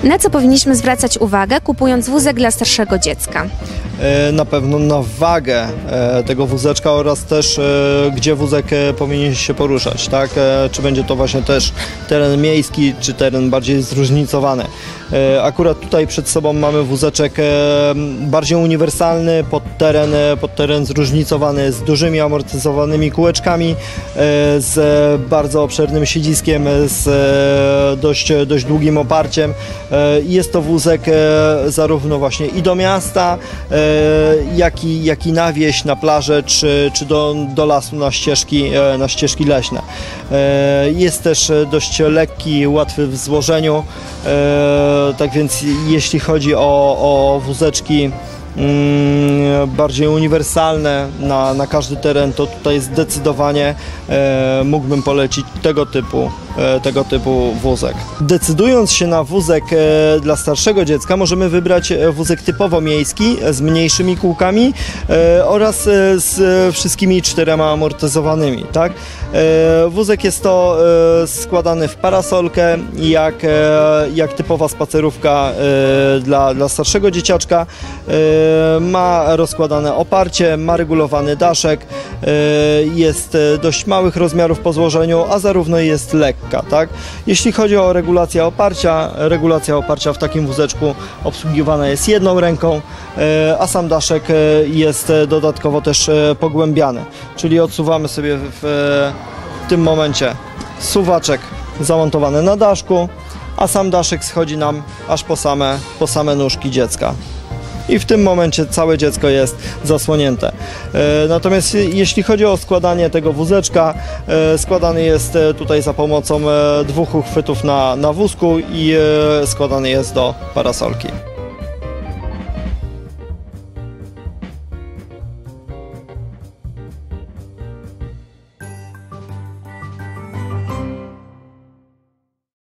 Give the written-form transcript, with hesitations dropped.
Na co powinniśmy zwracać uwagę, kupując wózek dla starszego dziecka? Na pewno na wagę tego wózeczka oraz też gdzie wózek powinien się poruszać, tak? Czy będzie to właśnie też teren miejski, czy teren bardziej zróżnicowany. Akurat tutaj przed sobą mamy wózeczek bardziej uniwersalny, pod teren zróżnicowany, z dużymi amortyzowanymi kółeczkami, z bardzo obszernym siedziskiem, z dość długim oparciem. Jest to wózek zarówno właśnie i do miasta, jak i na wieś, na plażę, czy do lasu, na ścieżki leśne. Jest też dość lekki, łatwy w złożeniu, tak więc jeśli chodzi o wózeczki bardziej uniwersalne na każdy teren, to tutaj zdecydowanie mógłbym polecić tego typu wózek. Decydując się na wózek dla starszego dziecka, możemy wybrać wózek typowo miejski z mniejszymi kółkami oraz z wszystkimi 4 amortyzowanymi, tak? Wózek jest to składany w parasolkę, jak typowa spacerówka dla starszego dzieciaczka. Ma rozkładane oparcie, ma regulowany daszek, jest dość małych rozmiarów po złożeniu, a zarówno jest lekka, tak? Jeśli chodzi o regulacja oparcia w takim wózeczku obsługiwana jest jedną ręką, a sam daszek jest dodatkowo też pogłębiany, czyli odsuwamy sobie w tym momencie suwaczek zamontowany na daszku, a sam daszek schodzi nam aż po same nóżki dziecka. I w tym momencie całe dziecko jest zasłonięte. Natomiast jeśli chodzi o składanie tego wózeczka, składany jest tutaj za pomocą 2 uchwytów na wózku i składany jest do parasolki.